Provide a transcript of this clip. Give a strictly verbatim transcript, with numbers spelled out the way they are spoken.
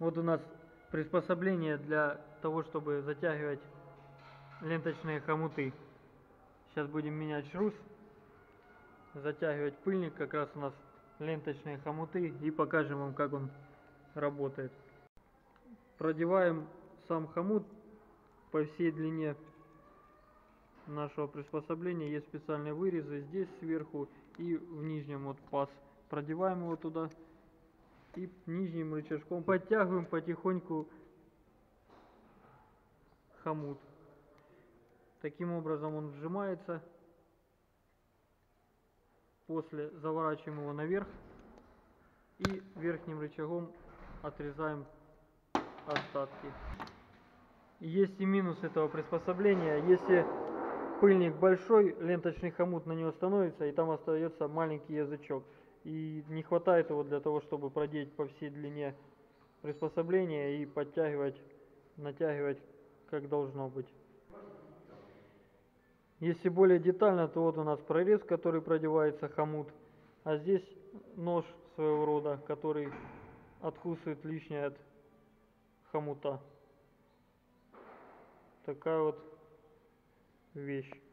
Вот у нас приспособление для того, чтобы затягивать ленточные хомуты. Сейчас будем менять шрус, затягивать пыльник, как раз у нас ленточные хомуты, и покажем вам, как он работает. Продеваем сам хомут по всей длине нашего приспособления. Есть специальные вырезы здесь сверху и в нижнем вот паз. Продеваем его туда и нижним рычажком подтягиваем потихоньку хомут. Таким образом он сжимается. После заворачиваем его наверх и верхним рычагом отрезаем остатки. Есть и минус этого приспособления. Если пыльник большой, ленточный хомут на него становится, и там остается маленький язычок. И не хватает его для того, чтобы продеть по всей длине приспособления и подтягивать, натягивать как должно быть. Если более детально, то вот у нас прорез, который продевается хомут, а здесь нож своего рода, который откусывает лишнее от хомута. Такая вот вещь.